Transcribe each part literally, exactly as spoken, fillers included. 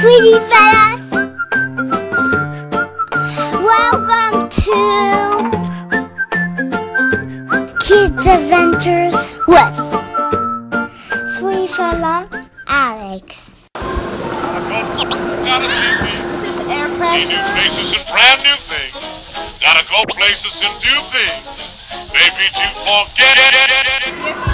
Sweetie fellas, welcome to Kids Adventures with Sweetie fella Aleks. This is air pressure. New faces and brand new things. Gotta go places and do things. Maybe to forget it.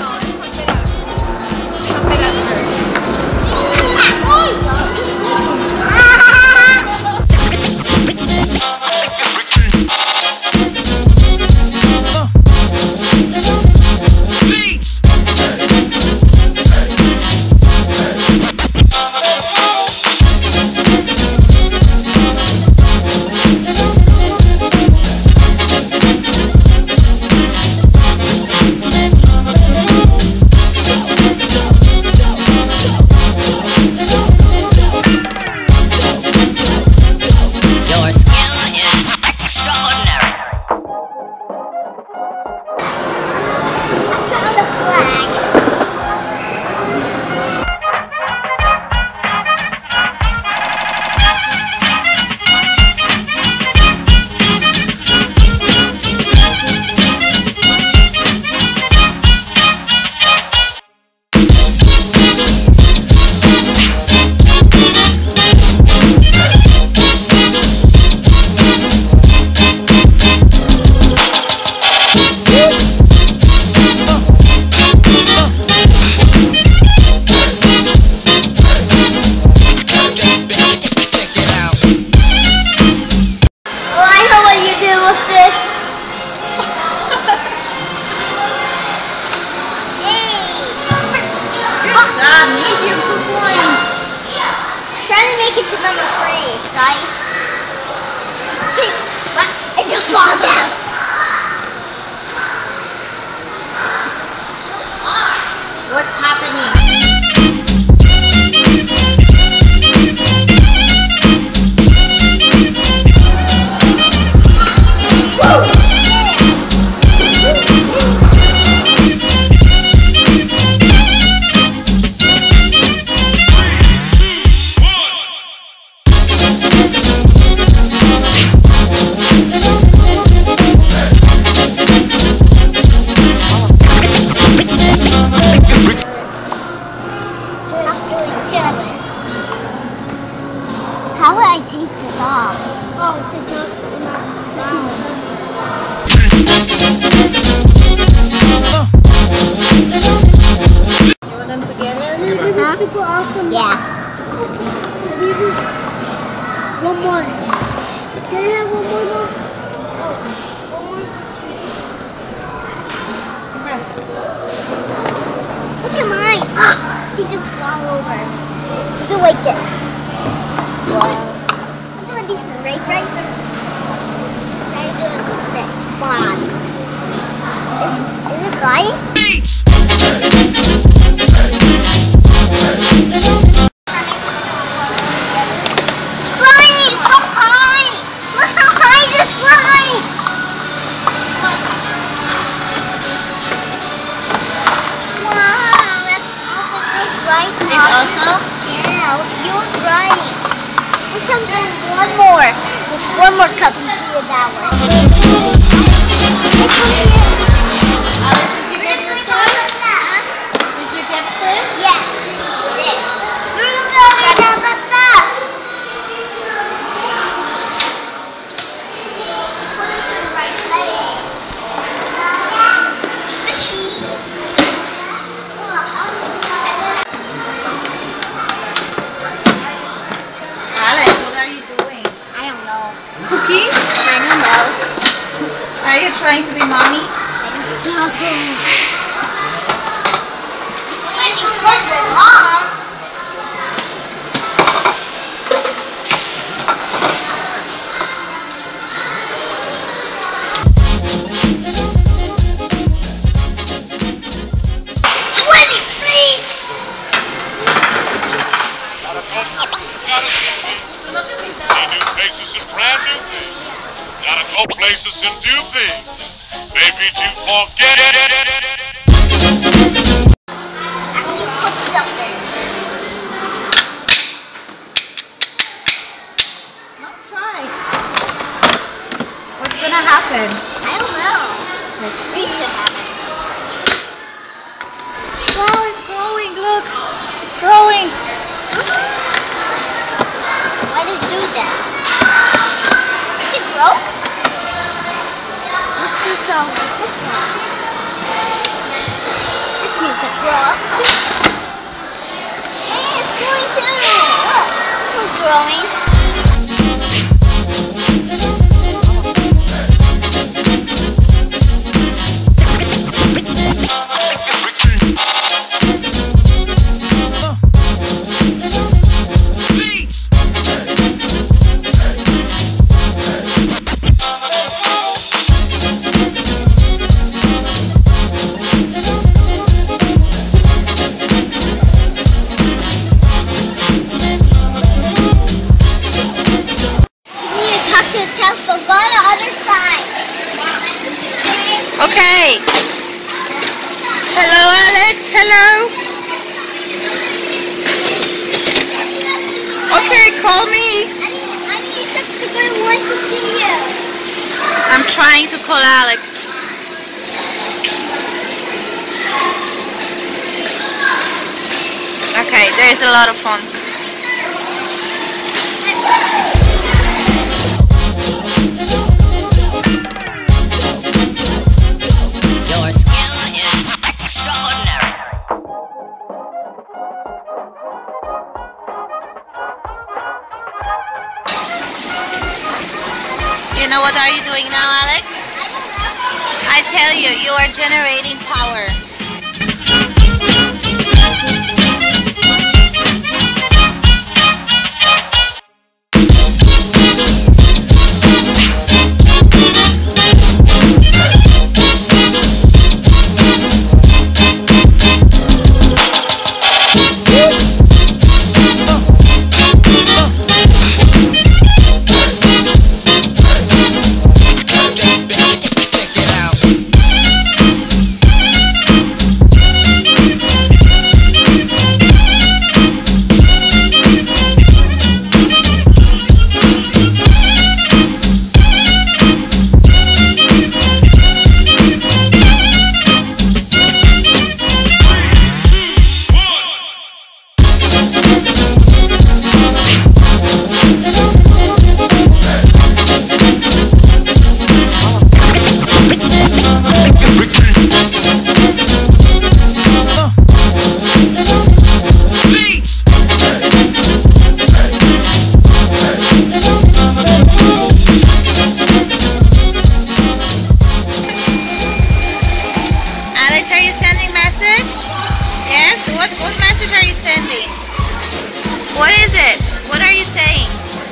Get to number three, guys. I just fall down. So hard. What's happening? How would I take this off? Oh, take it You want them together? Huh? Super awesome. Yeah. One more. Can I have one more? Though? Oh, one more. Look at mine. Ah, he just fell over. Do it like this. Wow. Let's do it different, right? Right? Now you do it like this. One. Is, is it flying? It's flying so high! Look how high it's flying! Wow, that's awesome. It's right now. It's awesome? Yeah, you was right. There's one more. There's one more cup. You see it that way. Aleks, did you get your fish? Did you get fish? Yeah. Did. Put it to the right place. Fishy. Aleks, what are you doing? I don't know. Cooking? I don't know. Are you trying to be mommy? Twenty feet. New faces and brand new things. Gotta go places and do things. Maybe to forget it. Put stuff in. happen? I don't know. It should happen. Wow, it's growing. Look, it's growing. Why does it do that? Is it broke? Let's do some like this one. This needs to grow up. Hey, it's growing too. Look, this one's growing. Okay. Hello, Alex. Hello. Okay, call me. I need, I need such a good one to see you. I'm trying to call Alex. Okay, there's a lot of phones. Your skill is extraordinary. You know what are you doing now, Alex? I tell you, you are generating power. What is it? What are you saying?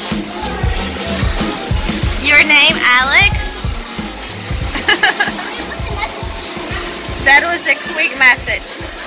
Your name, Alex? That was a quick message.